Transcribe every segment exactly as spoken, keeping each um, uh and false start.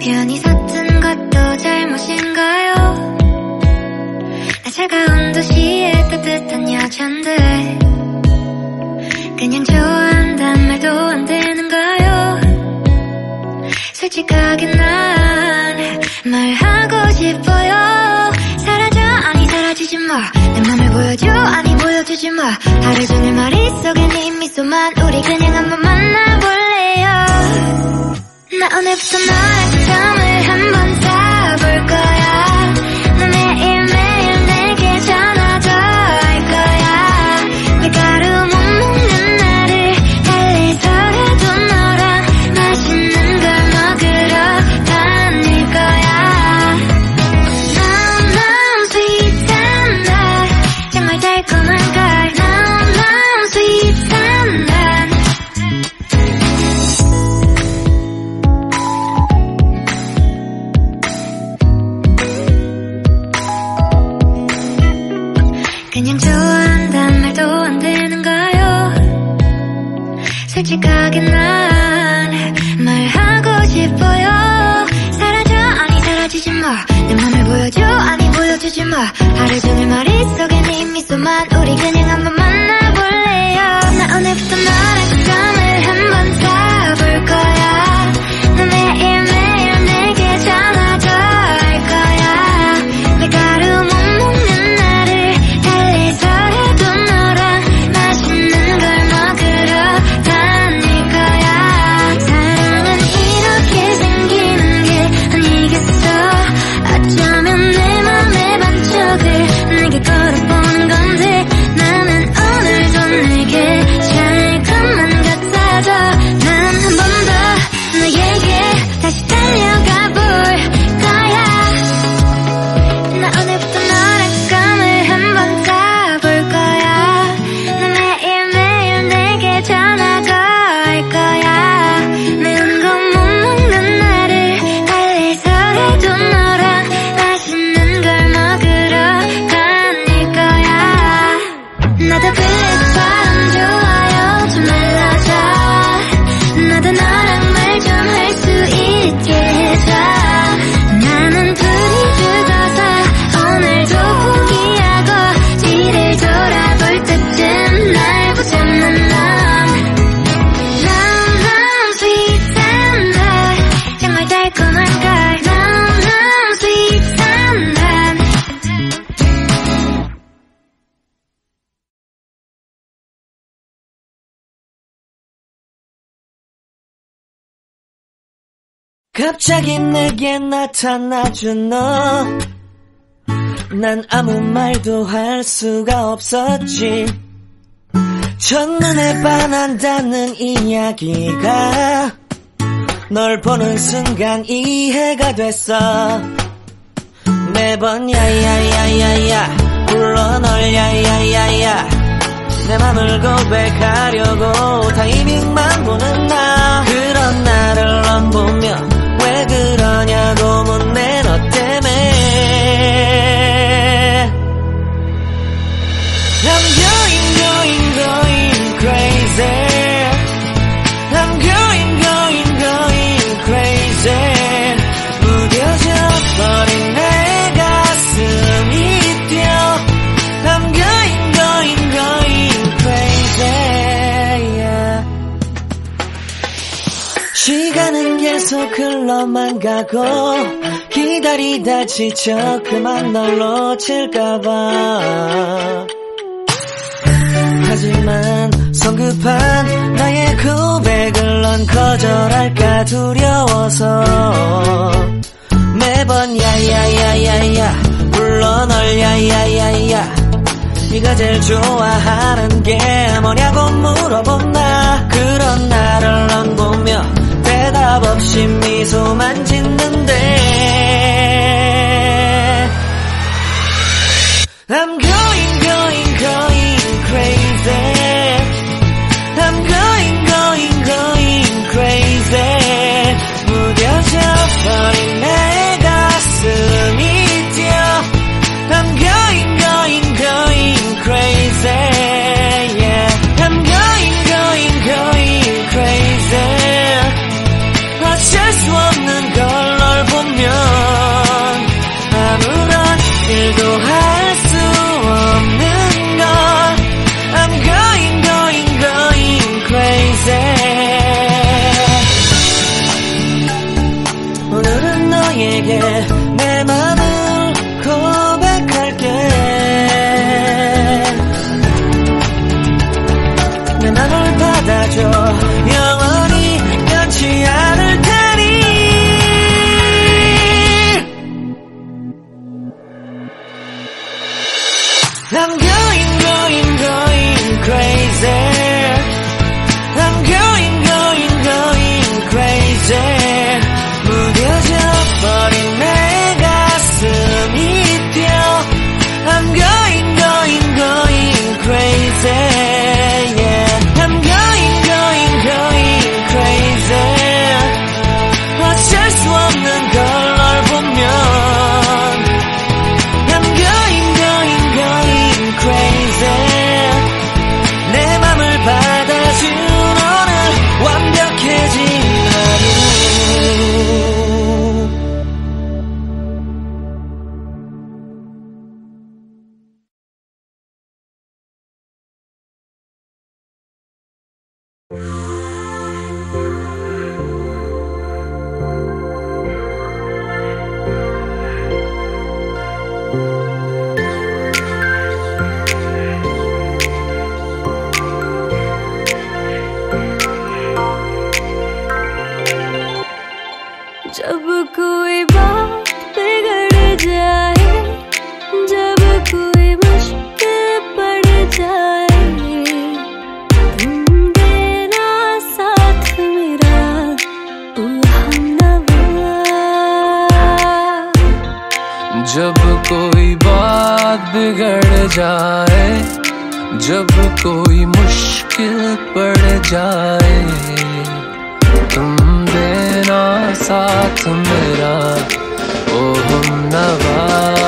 괜히 서툰 것도 잘못인가요? 나 차가운 도시의 따뜻한 여잔데 그냥 좋아한단 말도 안 되는가요? 솔직하게 난 말하고 싶어요. 사라져 아니 사라지지 마. 내 맘을 보여줘 아니 보여주지 마. 하루 종일 머릿속에 네 미소만. 우리 그냥 한번 만나볼래요. 나 오늘부터 너랑 잠을 한번 자볼 거야. 너 매일매일 내게 전화도 할 거야. 밀가루 못 먹는 나를 달래서라도 너랑 맛있는 걸 먹으러 다닐 거야. Nom nom sweet and hot. 정말 달콤한 걸 Nom nom sweet and hot. 그냥 좋아한단 말도 안 되는가요? 솔직하게 난 말하고 싶어요. 사라져 아니 사라지지 마. 내 맘을 보여줘 아니 보여주지 마. 하루 종일 머릿속에 네 미소만. 우리 그냥 한번 만나볼래요. 나 오늘부터 너랑 잠을 한번 자볼 거야. 너 매일매일 내게 전화도 할 거야. 밀가루 못 먹는 나를 달래서라도 너랑 맛있는 걸 먹으러 다닐 거야. 사랑은 이렇게 생기는 게 아니겠어. 어쩌면 내 맘의 반쪽을 내게 걸어보는 건데 나는 오늘도 내게 잘 것만 같아져. 난 한 번 더 너에게 다시 달려가 볼 거야. 나 오늘부터 너랑 꿈을 한번 자볼 거야. 너 매일매일 내게 전화도 할 거야. 매운 거 못 먹는 나를 달래서라도 너랑 맛있는 걸 먹으러 다닐 거야. 나도 그래서 좋아요 좀 알려줘. 나도 너랑 말 좀 할 수 있게 해줘. 나는 둘이 죽어서 오늘도 포기하고 뒤를 돌아볼 때쯤 날 보자는 넌 Nom nom sweet and hot. 정말 달콤한 걸 Nom nom sweet and hot. 갑자기 내게 나타나준 너. 난 아무 말도 할 수가 없었지. 첫눈에 반한다는 이야기가 널 보는 순간 이해가 됐어. 매번 야야야야야 불러 널 야야야야. 내 맘을 고백하려고 타이밍만 보는 나. 그런 나를 넌 보며 왜 그러냐고 묻네. 너 때문에 I'm going going going crazy. I'm going going going crazy. 무뎌져 버린 내 가슴이 뛰어. I'm going going going crazy yeah. 시간은 계속 흘러만 가고 기다리다 지쳐 그만 널 놓칠까봐. 하지만 성급한 나의 고백을 넌 거절할까 두려워서 매번 야야야야야 불러 널 야야야야. 네가 제일 좋아하는 게 뭐냐고 물어본 나. 그런 나를 넌 보며 대답 없이 미소만 짓는데 I'm going going going crazy. I'm going going going crazy. 무뎌져 버린 내 가슴이 뛰어. I'm going going going crazy yeah. I'm going going going crazy. 어쩔 수 없는 걸 널 너에게 내 맘을 고백할게. 내 맘을 받아줘. 영원히 변치 않을 테니. I'm going, going, going crazy. I'm going, going, going crazy. 무뎌져 버린 내 가슴이 뛰어. I'm going, going, going crazy. Yeah. I'm going, going, going crazy. 어쩔 수 없는 걸 널 보면. I'm going, going, going crazy. 내 맘을 받아준 오늘 완벽해진 하루. जब कोई बात बिगड़ जाए, जब कोई मुश्किल पड़ जाए, तुम देना साथ मेरा, ओ हमनवा। जब कोई बात बिगड़ जाए, जब कोई मुश्किल पड़ जाए, तुम देना साथ मेरा, ओ हमनवा।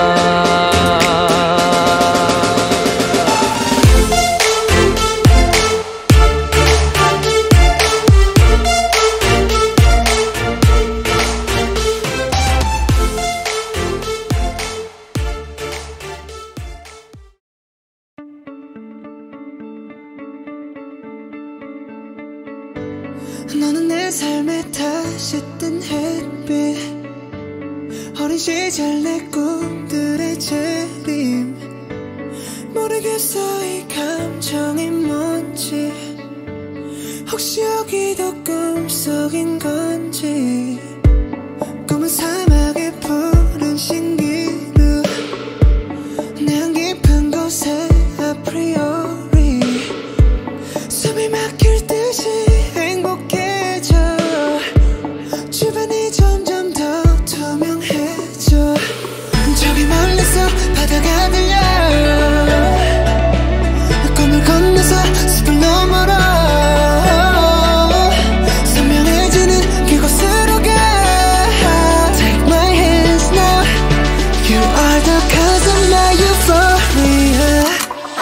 너는 내 삶에 다시 뜬 햇빛, 어린 시절 내 꿈들의 재림. 모르겠어 이 감정이 뭔지, 혹시 여기도 꿈속인 건지. 꿈은 사막의 푸른 신기루, 내 깊은 곳에 아프리오리. 숨이 막힐 듯이 행복해져. 주변이 점점 더 투명해져. 저기 멀리서 바다가 들려. 꿈을 건너서 숲을 넘어라. 선명해지는 그곳으로 가. Take my hands now. You are the cause of my euphoria.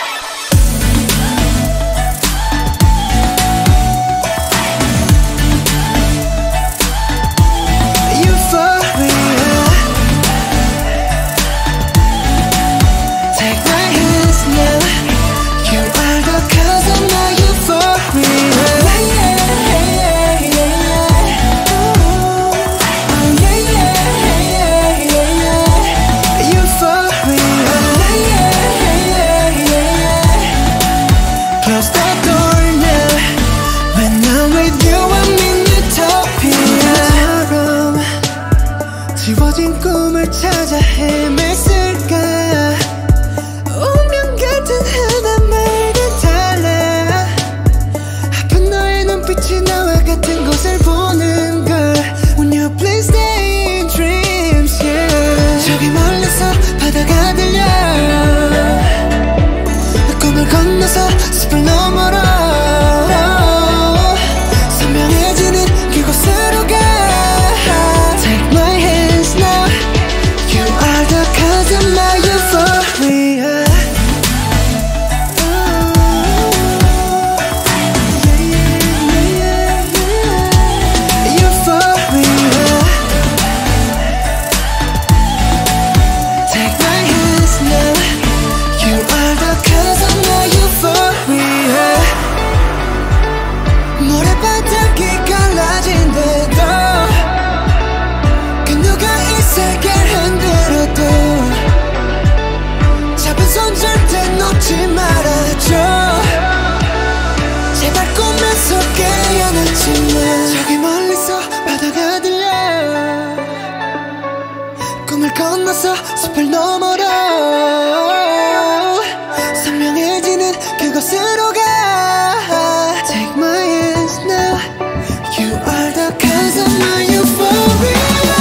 지워진 꿈을 찾아 헤맸을까. 운명 같은 하나 말과 달라. 아픈 너의 눈빛이 나와 같은 곳을 보는 걸. When you please stay in dreams, yeah. 저기 멀리서 바다가 들려. 꿈을 건너서 숲을 넘어라. 선명해지는 그곳으로 가. Take my hands now. You are the cause of my 꿈을 건너서 숲을 너머로 선명해지는 그곳으로 가. Take my hands now. You are the cause of my euphoria.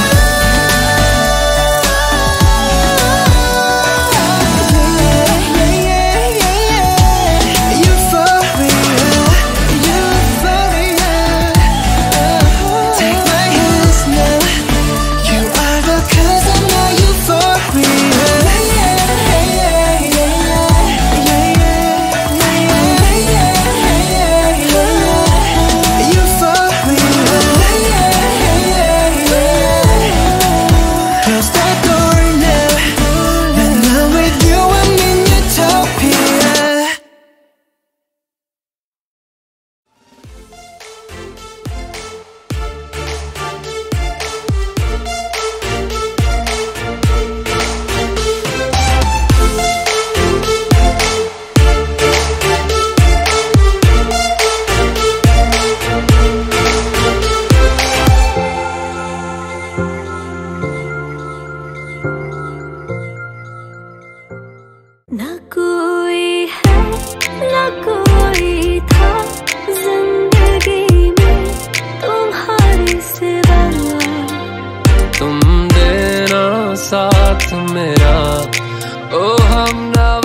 ना कोई है ना कोई था जिंदगी में तुम्हारे सिवा। तुम देना साथ मेरा ओ हम